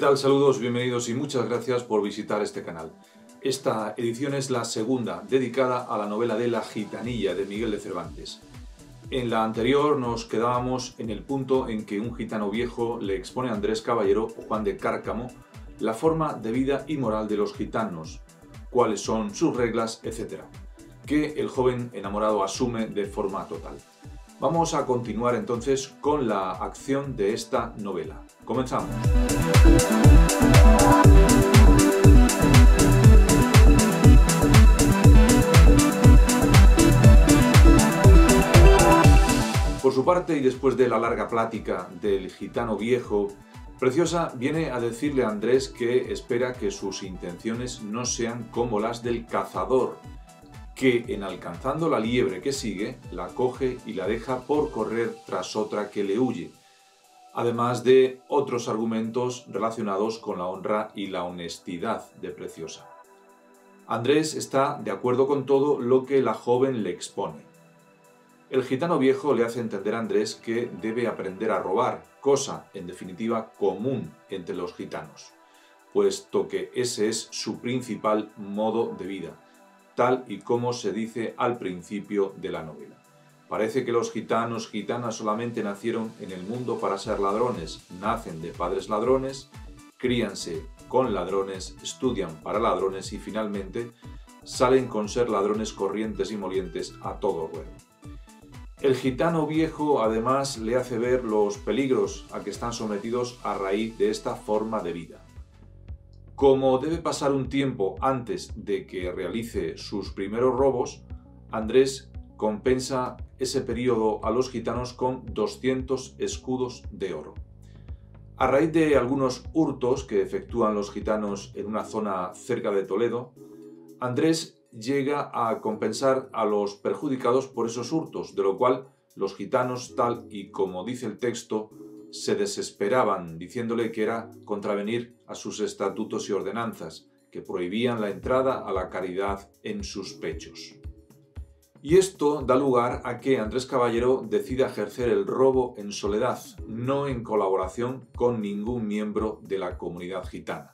tal? Saludos, bienvenidos y muchas gracias por visitar este canal. Esta edición es la segunda, dedicada a la novela de La Gitanilla de Miguel de Cervantes. En la anterior nos quedábamos en el punto en que un gitano viejo le expone a Andrés Caballero o Juan de Cárcamo la forma de vida y moral de los gitanos, cuáles son sus reglas, etc., que el joven enamorado asume de forma total. Vamos a continuar entonces con la acción de esta novela. Comenzamos. Por su parte, y después de la larga plática del gitano viejo, Preciosa viene a decirle a Andrés que espera que sus intenciones no sean como las del cazador, que en alcanzando la liebre que sigue, la coge y la deja por correr tras otra que le huye, además de otros argumentos relacionados con la honra y la honestidad de Preciosa. Andrés está de acuerdo con todo lo que la joven le expone. El gitano viejo le hace entender a Andrés que debe aprender a robar, cosa, en definitiva, común entre los gitanos, puesto que ese es su principal modo de vida, tal y como se dice al principio de la novela. Parece que los gitanos, gitanas solamente nacieron en el mundo para ser ladrones, nacen de padres ladrones, críanse con ladrones, estudian para ladrones y finalmente salen con ser ladrones corrientes y molientes a todo ruedo. El gitano viejo además le hace ver los peligros a que están sometidos a raíz de esta forma de vida. Como debe pasar un tiempo antes de que realice sus primeros robos, Andrés compensa ese periodo a los gitanos con 200 escudos de oro. A raíz de algunos hurtos que efectúan los gitanos en una zona cerca de Toledo, Andrés llega a compensar a los perjudicados por esos hurtos, de lo cual los gitanos, tal y como dice el texto, se desesperaban, diciéndole que era contravenir a sus estatutos y ordenanzas, que prohibían la entrada a la caridad en sus pechos. Y esto da lugar a que Andrés Caballero decida ejercer el robo en soledad, no en colaboración con ningún miembro de la comunidad gitana.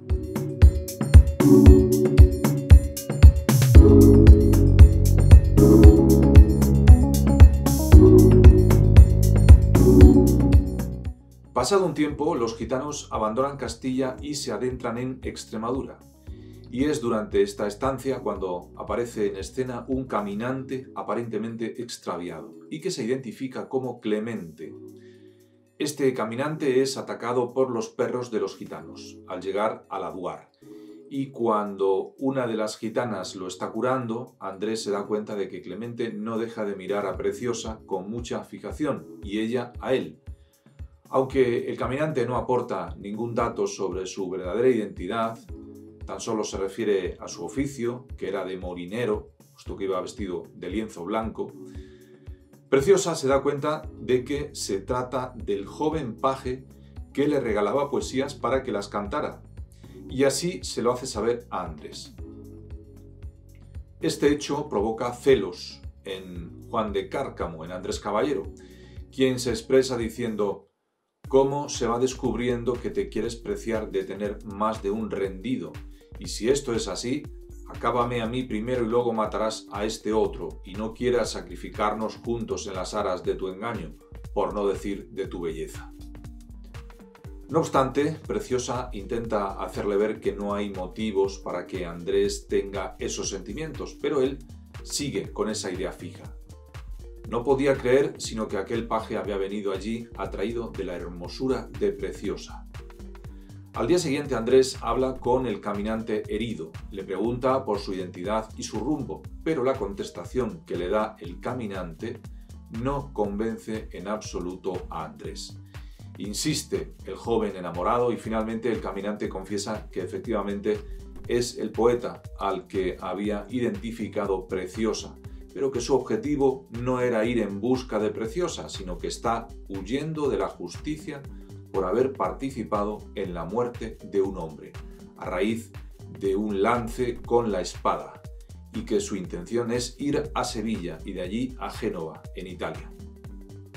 Pasado un tiempo, los gitanos abandonan Castilla y se adentran en Extremadura. Y es durante esta estancia cuando aparece en escena un caminante aparentemente extraviado y que se identifica como Clemente. Este caminante es atacado por los perros de los gitanos al llegar al aduar. Y cuando una de las gitanas lo está curando, Andrés se da cuenta de que Clemente no deja de mirar a Preciosa con mucha fijación y ella a él. Aunque el caminante no aporta ningún dato sobre su verdadera identidad, tan solo se refiere a su oficio, que era de molinero, puesto que iba vestido de lienzo blanco, Preciosa se da cuenta de que se trata del joven paje que le regalaba poesías para que las cantara, y así se lo hace saber a Andrés. Este hecho provoca celos en Juan de Cárcamo, en Andrés Caballero, quien se expresa diciendo: ¿cómo se va descubriendo que te quieres preciar de tener más de un rendido? Y si esto es así, acábame a mí primero y luego matarás a este otro, y no quieras sacrificarnos juntos en las aras de tu engaño, por no decir de tu belleza. No obstante, Preciosa intenta hacerle ver que no hay motivos para que Andrés tenga esos sentimientos, pero él sigue con esa idea fija. No podía creer sino que aquel paje había venido allí atraído de la hermosura de Preciosa. Al día siguiente Andrés habla con el caminante herido, le pregunta por su identidad y su rumbo, pero la contestación que le da el caminante no convence en absoluto a Andrés. Insiste el joven enamorado y finalmente el caminante confiesa que efectivamente es el poeta al que había identificado Preciosa, pero que su objetivo no era ir en busca de Preciosa, sino que está huyendo de la justicia por haber participado en la muerte de un hombre, a raíz de un lance con la espada, y que su intención es ir a Sevilla y de allí a Génova, en Italia.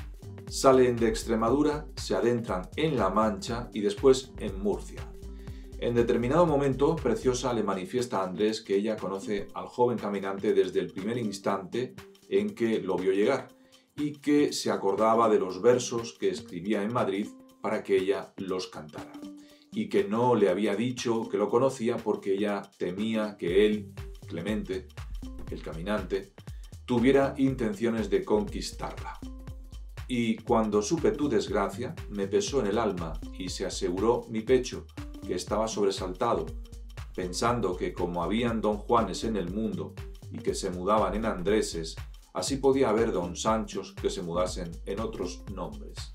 Salen de Extremadura, se adentran en La Mancha y después en Murcia. En determinado momento, Preciosa le manifiesta a Andrés que ella conoce al joven caminante desde el primer instante en que lo vio llegar y que se acordaba de los versos que escribía en Madrid para que ella los cantara. Y que no le había dicho que lo conocía porque ella temía que él, Clemente, el caminante, tuviera intenciones de conquistarla. Y cuando supe tu desgracia, me pesó en el alma y se aseguró mi pecho, que estaba sobresaltado, pensando que como habían don Juanes en el mundo y que se mudaban en Andreses, así podía haber don Sanchos que se mudasen en otros nombres.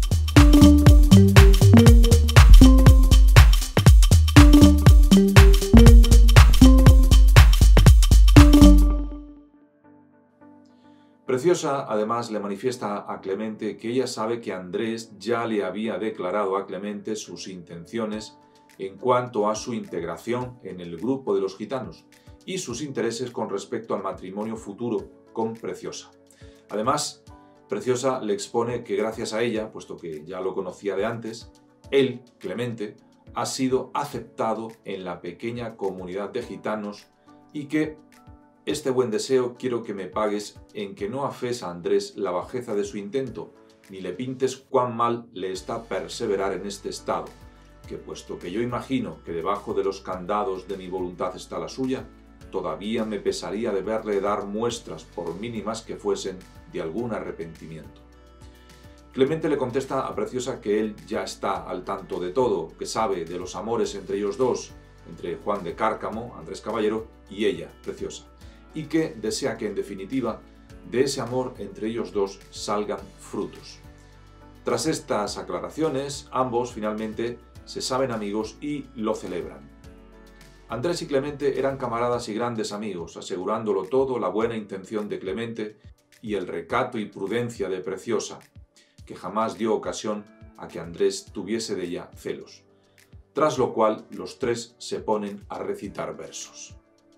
Preciosa además le manifiesta a Clemente que ella sabe que Andrés ya le había declarado a Clemente sus intenciones en cuanto a su integración en el grupo de los gitanos y sus intereses con respecto al matrimonio futuro con Preciosa. Además, Preciosa le expone que gracias a ella, puesto que ya lo conocía de antes, él, Clemente, ha sido aceptado en la pequeña comunidad de gitanos y que este buen deseo quiero que me pagues en que no afes a Andrés la bajeza de su intento, ni le pintes cuán mal le está perseverar en este estado, que puesto que yo imagino que debajo de los candados de mi voluntad está la suya, todavía me pesaría de verle dar muestras, por mínimas que fuesen, de algún arrepentimiento. Clemente le contesta a Preciosa que él ya está al tanto de todo, que sabe de los amores entre ellos dos, entre Juan de Cárcamo, Andrés Caballero, y ella, Preciosa, y que desea que, en definitiva, de ese amor entre ellos dos salgan frutos. Tras estas aclaraciones, ambos finalmente se saben amigos y lo celebran. Andrés y Clemente eran camaradas y grandes amigos, asegurándolo todo la buena intención de Clemente y el recato y prudencia de Preciosa, que jamás dio ocasión a que Andrés tuviese de ella celos. Tras lo cual, los tres se ponen a recitar versos.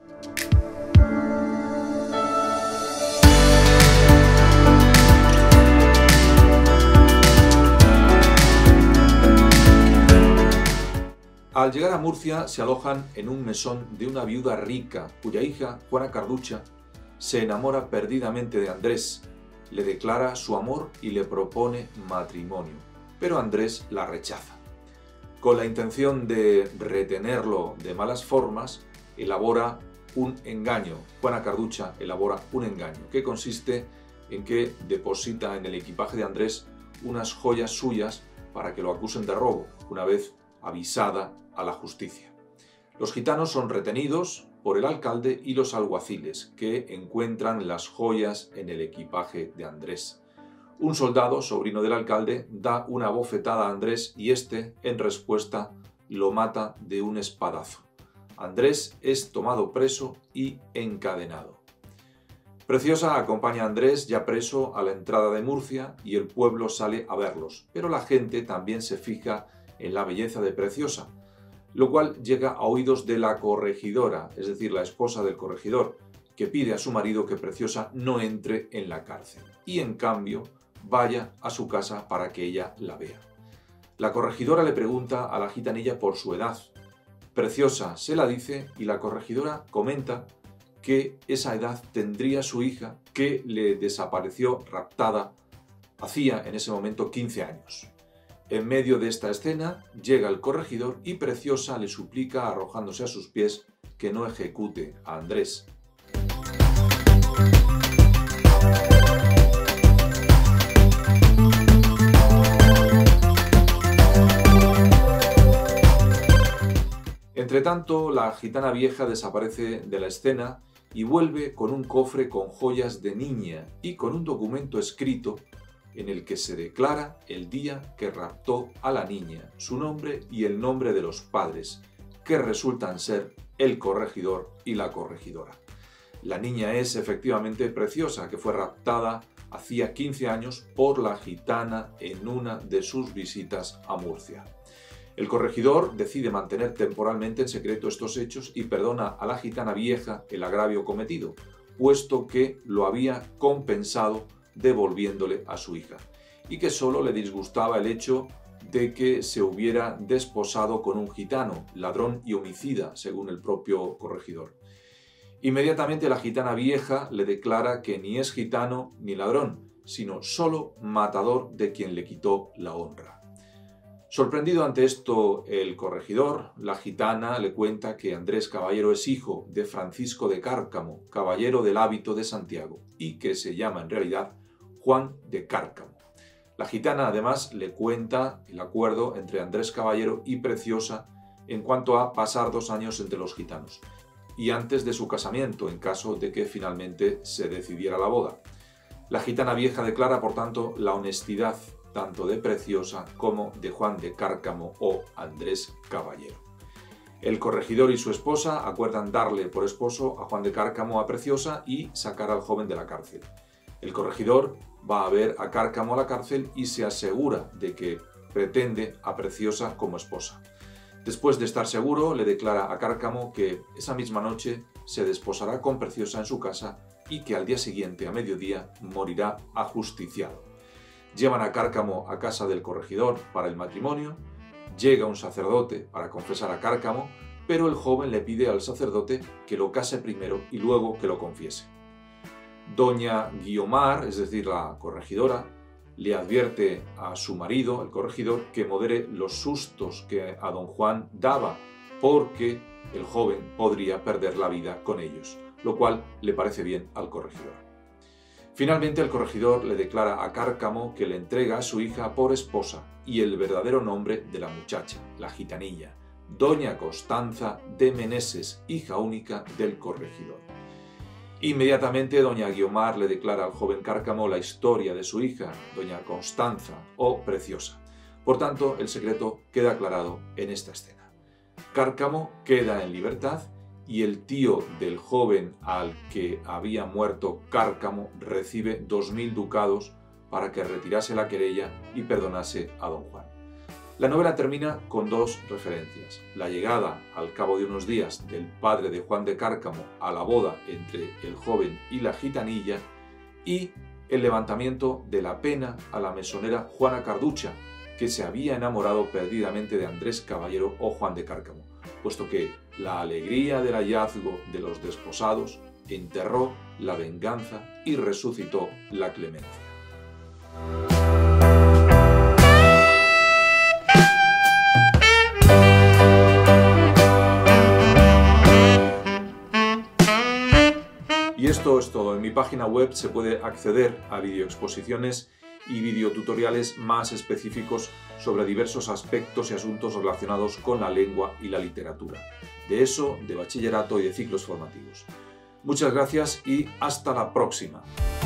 Al llegar a Murcia se alojan en un mesón de una viuda rica cuya hija, Juana Carducha, se enamora perdidamente de Andrés, le declara su amor y le propone matrimonio, pero Andrés la rechaza. Con la intención de retenerlo de malas formas, elabora un engaño. Juana Carducha elabora un engaño que consiste en que deposita en el equipaje de Andrés unas joyas suyas para que lo acusen de robo, una vez avisada a la justicia. Los gitanos son retenidos por el alcalde y los alguaciles, que encuentran las joyas en el equipaje de Andrés. Un soldado, sobrino del alcalde, da una bofetada a Andrés y éste, en respuesta, lo mata de un espadazo. Andrés es tomado preso y encadenado. Preciosa acompaña a Andrés, ya preso, a la entrada de Murcia y el pueblo sale a verlos, pero la gente también se fija en la belleza de Preciosa, lo cual llega a oídos de la corregidora, es decir, la esposa del corregidor, que pide a su marido que Preciosa no entre en la cárcel y, en cambio, vaya a su casa para que ella la vea. La corregidora le pregunta a la gitanilla por su edad. Preciosa se la dice y la corregidora comenta que esa edad tendría su hija, que le desapareció raptada hacía en ese momento 15 años. En medio de esta escena llega el corregidor y Preciosa le suplica, arrojándose a sus pies, que no ejecute a Andrés. Entretanto, la gitana vieja desaparece de la escena y vuelve con un cofre con joyas de niña y con un documento escrito en el que se declara el día que raptó a la niña, su nombre y el nombre de los padres, que resultan ser el corregidor y la corregidora. La niña es efectivamente Preciosa, que fue raptada hacía 15 años por la gitana en una de sus visitas a Murcia. El corregidor decide mantener temporalmente en secreto estos hechos y perdona a la gitana vieja el agravio cometido, puesto que lo había compensado devolviéndole a su hija. y que solo le disgustaba el hecho de que se hubiera desposado con un gitano, ladrón y homicida, según el propio corregidor. Inmediatamente la gitana vieja le declara que ni es gitano ni ladrón, sino solo matador de quien le quitó la honra. Sorprendido ante esto el corregidor, la gitana le cuenta que Andrés Caballero es hijo de Francisco de Cárcamo, caballero del hábito de Santiago, y que se llama en realidad Juan de Cárcamo. La gitana además le cuenta el acuerdo entre Andrés Caballero y Preciosa en cuanto a pasar 2 años entre los gitanos, y antes de su casamiento, en caso de que finalmente se decidiera la boda. La gitana vieja declara, por tanto, la honestidad tanto de Preciosa como de Juan de Cárcamo o Andrés Caballero. El corregidor y su esposa acuerdan darle por esposo a Juan de Cárcamo a Preciosa y sacar al joven de la cárcel. El corregidor va a ver a Cárcamo a la cárcel y se asegura de que pretende a Preciosa como esposa. Después de estar seguro, le declara a Cárcamo que esa misma noche se desposará con Preciosa en su casa y que al día siguiente, a mediodía, morirá ajusticiado. Llevan a Cárcamo a casa del corregidor para el matrimonio, llega un sacerdote para confesar a Cárcamo, pero el joven le pide al sacerdote que lo case primero y luego que lo confiese. Doña Guiomar, es decir, la corregidora, le advierte a su marido, el corregidor, que modere los sustos que a don Juan daba, porque el joven podría perder la vida con ellos, lo cual le parece bien al corregidor. Finalmente el corregidor le declara a Cárcamo que le entrega a su hija por esposa y el verdadero nombre de la muchacha, la gitanilla, doña Constanza de Meneses, hija única del corregidor. Inmediatamente doña Guiomar le declara al joven Cárcamo la historia de su hija, doña Constanza o Preciosa. Por tanto, el secreto queda aclarado en esta escena. Cárcamo queda en libertad y el tío del joven al que había muerto Cárcamo recibe 2000 ducados para que retirase la querella y perdonase a don Juan. La novela termina con 2 referencias: la llegada al cabo de unos días del padre de Juan de Cárcamo a la boda entre el joven y la gitanilla y el levantamiento de la pena a la mesonera Juana Carducha, que se había enamorado perdidamente de Andrés Caballero o Juan de Cárcamo, puesto que la alegría del hallazgo de los desposados enterró la venganza y resucitó la clemencia. Y esto es todo. En mi página web se puede acceder a videoexposiciones y videotutoriales más específicos sobre diversos aspectos y asuntos relacionados con la lengua y la literatura, de ESO, de bachillerato y de ciclos formativos. Muchas gracias y hasta la próxima.